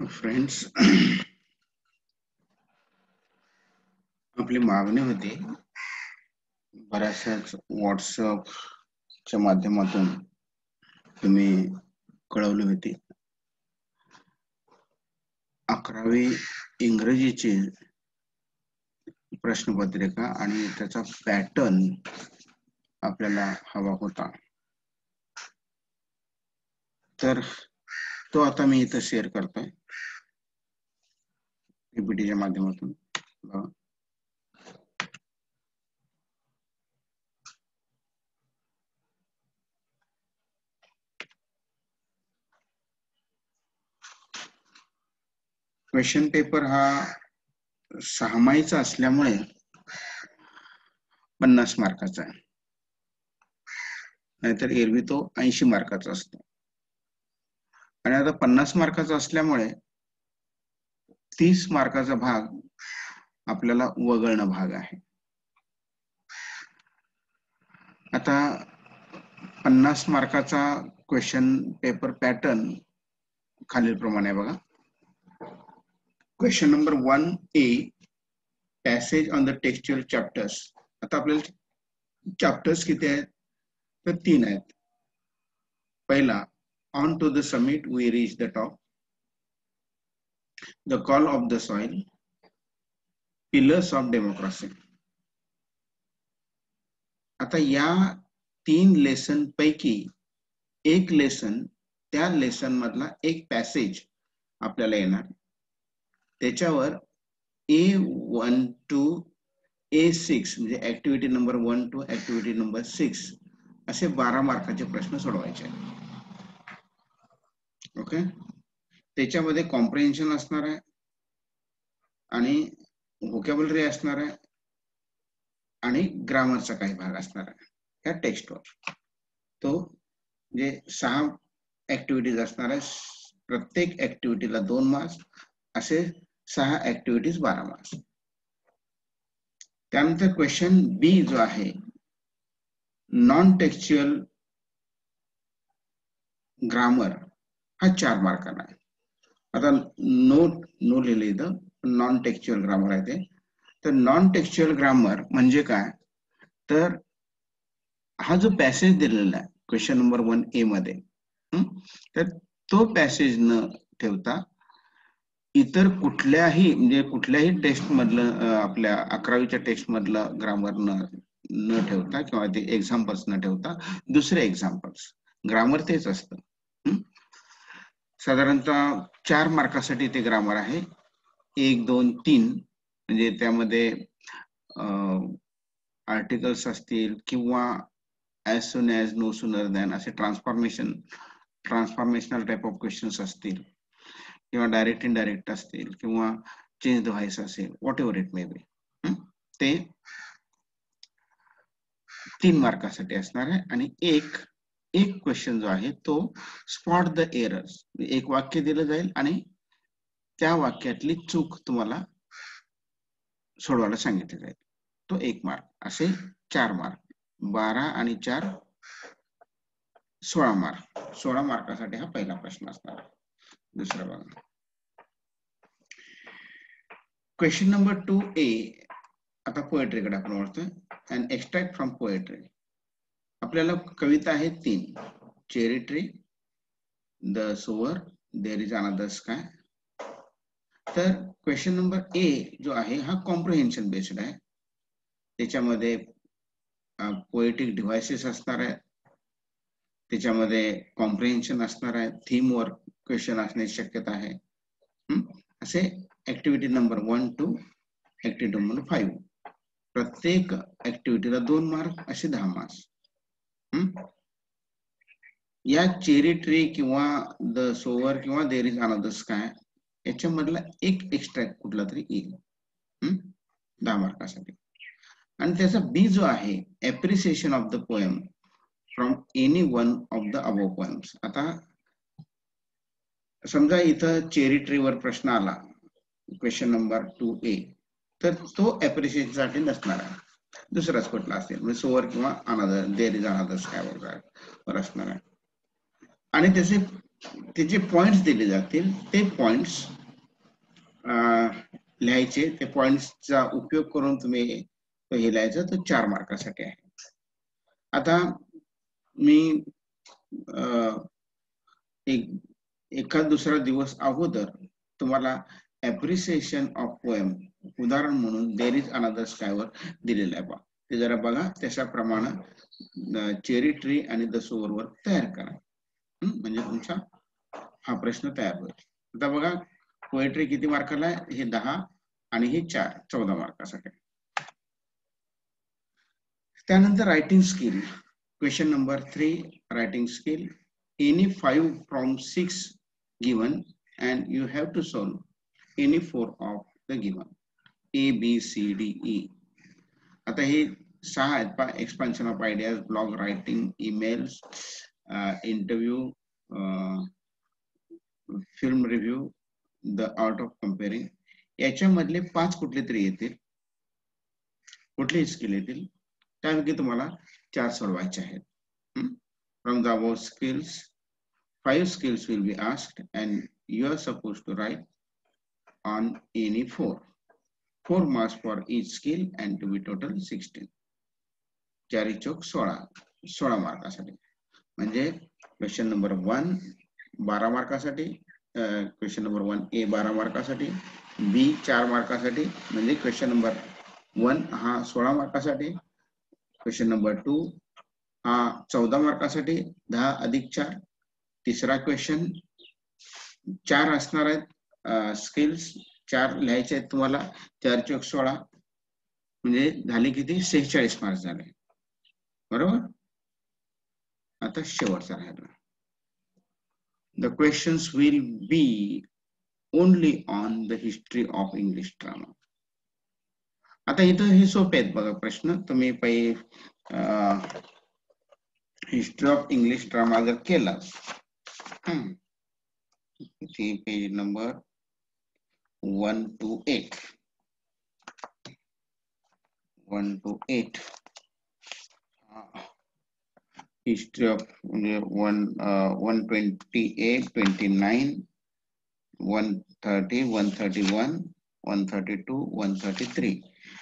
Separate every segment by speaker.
Speaker 1: Friends, आपली मागणी होती बऱ्याचशाच व्हॉट्सअपच्या माध्यमातून तुम्ही कळवली होती 11वी इंग्रजीची प्रश्नपत्रिका आणि त्याचा पॅटर्न आपल्याला हवा होता. तर तो आता मी इथं शेअर करतोय पीपीटीच्या माध्यमातून. क्वेश्चन पेपर हा सहामाहीचा असल्यामुळे 50 मार्काचा आहे, नाहीतर एरवी तो 80 मार्काचा असतो. आणि आता 50 मार्काचा असल्यामुळे 30 मार्काचा भाग आपल्याला वगळणं भाग आहे. आता 50 मार्काचा क्वेश्चन पेपर पॅटर्न खालीलप्रमाणे बघा. Question number 1A, passage on the textual chapters. आता आपल्याला चॅप्टर्स किती आहेत? तर 3 आहेत. पहिला, on to the summit we reach the top, the call of the soil, pillars of democracy. आता या 3 लेसन पैकी एक लेसन, त्या लेसन मधला एक पॅसेज आपल्याला येणार. त्याच्यावर A1 to A6 म्हणजे activity number 1 to activity number 6 असे 12 मार्काचे प्रश्न सोडवायचे आहेत. ओके, त्याच्यामध्ये कॉम्प्रिहेन्शन असणार आहे आणि व्होकॅब्युलरी असणार आहे आणि ग्रामरचा काही भाग असणार आहे या टेक्स्टवर. तो जे 6 ऍक्टिव्हिटीज असणार आहे, प्रत्येक ऍक्टिव्हिटीला 2 मार्क्स, असे 6 ऍक्टिव्हिटीज 12 मार्क्स. त्यानंतर क्वेश्चन बी जो आहे, नॉन टेक्स्च्युअल ग्रामर, हा 4 मार्काला आहे. आता नो लिहिले इथं, नॉन टेक्स्च्युअल ग्रामर आहे ते. तर नॉन टेक्स्च्युअल ग्रामर म्हणजे काय? तर हा जो पॅसेज दिलेला आहे क्वेश्चन नंबर 1A मध्ये, तर तो पॅसेज न ठेवता इतर कुठल्याही म्हणजे कुठल्याही टेक्स्ट मधलं, आपल्या 11वीच्या टेक्स्ट मधलं ग्रामर न ठेवता किंवा ते एक्झाम्पल्स न ठेवता दुसरे एक्झाम्पल्स. ग्रामर तेच असतं. साधारणतः 4 मार्कासाठी ते ग्रामर आहे. 1, 2, 3 म्हणजे त्यामध्ये आर्टिकल्स असतील किंवा as soon as, no sooner than असे ट्रान्सफॉर्मेशनल टाइप ऑफ क्वेश्चन्स असतील किंवा डायरेक्ट इनडायरेक्ट असतील किंवा चेंज द व्हॉइस असेल, whatever it may be, ते 3 मार्कासाठी असणार आहे. आणि एक क्वेश्चन जो आहे तो स्पॉट द एरर्स, एक वाक्य दिलं जाईल आणि त्या वाक्यातली चूक तुम्हाला सोडवायला सांगितली जाईल, तो 1 मार्क. असे 4 मार्क, 12 आणि 4 16 मार्क. 16 मार्कासाठी हा पहिला प्रश्न असणार आहे. दुसरा बघा, क्वेश्चन नंबर 2A. आता पोएट्रीकडे आपण वळतोय. And extract from poetry. आपल्याला कविता आहे 3, cherry tree, the sower, there is another sky. तर क्वेश्चन नंबर A जो आहे हा कॉम्प्रिहेन्शन बेस्ड आहे. त्याच्यामध्ये पोएटिक डिव्हाइसेस असणार आहे, त्याच्यामध्ये कॉम्प्रिहेन्शन असणार आहे, थीम वर क्वेश्चन असण्याची शक्यता आहे. असे activity number 1 to activity number 5, प्रत्येक ऍक्टिव्हिटीला 2 मार्क, असे 10 मार्क्स. या चेरी ट्री किंवा द सोवर किंवा देयर इज अनदर स्काय याच्यामधला एक एक्स्ट्रॅक्ट कुठला तरी येईल 10 मार्कासाठी. आणि त्याचा बी जो आहे, appreciation of the poem from any one of the above poems. आता समजा इथं चेरी ट्री वर प्रश्न आला क्वेश्चन नंबर 2A, तर तो एप्रिसिएशन साठी नसणार आहे, दुसराच कुठला असेल, म्हणजे सोवर किंवा another, there is another sky वर असणार आहे. आणि त्याचे ते जे पॉइंट्स दिले जातील ते पॉइंट्स लिहायचे. ते पॉइंट्सचा उपयोग करून तुम्ही हे लिहायचं. तो 4 मार्कासाठी आहे. आता मी एखाद दुसरा दिवस अगोदर तुम्हाला ॲप्रिसिएशन ऑफ पोएम उदाहरण म्हणून देर इज अनदर स्कायवर दिलेलं आहे. ते जरा बघा. त्याच्याप्रमाणे चेरी ट्री आणि द सोअर तयार करा. म्हणजे तुमचा हा प्रश्न तयार होईल. आता बघा, पोएट्री किती मार्काला आहे? हे 10 आणि हे 4, 14 मार्कासाठी. त्यानंतर writing skill. Question number 3, writing skill. Any 5 from 6 given and you have to solve any 4 of the given. A, B, C, D, E. आता हे 6 आहेत पहा. Expansion of ideas, blog writing, emails, interview, film review, the art of comparing. याच्यामधले 5 कुठले तरी येतील, कुठलेही skill येतील. त्यापैकी तुम्हाला 4 सोडवायचे आहेत. From the above skills, 5 skills will be asked and you are supposed to write on any 4. 4 marks for each skill and to be total 16. 4 चौक 16 मार्कासाठी. म्हणजे क्वेश्चन नंबर 1 12 मार्कासाठी, क्वेश्चन नंबर 1A 12 मार्कासाठी, B 4 मार्कासाठी, म्हणजे क्वेश्चन नंबर 1 हा 16 मार्कासाठी, question number 2 हा 14 मार्कासाठी, 10 अधिक 4. तिसरा क्वेश्चन 4 असणार आहेत स्किल्स, 4 लिहायचे आहेत तुम्हाला. 4 चौक 16 म्हणजे झाले किती? 46 मार्क्स झाले. बरोबर. आता शेवटचा राहिला. The questions will be only on the history of English drama. आता इथं हे सोपे आहेत बघा प्रश्न. तुम्ही पहिले हिस्ट्री ऑफ इंग्लिश ड्रामा जर केला, page number 1 to 8, 1 to 8 history of म्हणजे 128, 29, 130, 131, 132, 133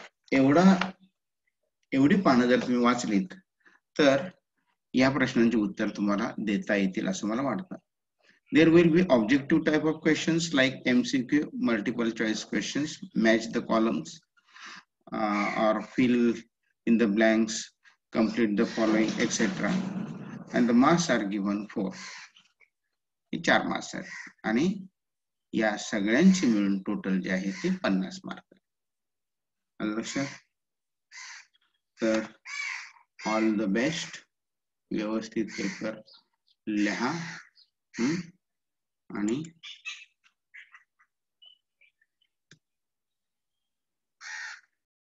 Speaker 1: एवढी पानं जर तुम्ही वाचलीत तर या प्रश्नांची उत्तर तुम्हाला देता येतील असं मला वाटतं. There will be objective type of questions like MCQ, multiple choice questions, match the columns, or fill in the blanks, complete the following, etc. And the marks are given 4. हे 4 मार्क्स आहेत आणि या सगळ्यांची मिळून टोटल जे आहे ते 50 mark आहे. लक्षात. तर ऑल द बेस्ट. व्यवस्थित पेपर लिहा आणि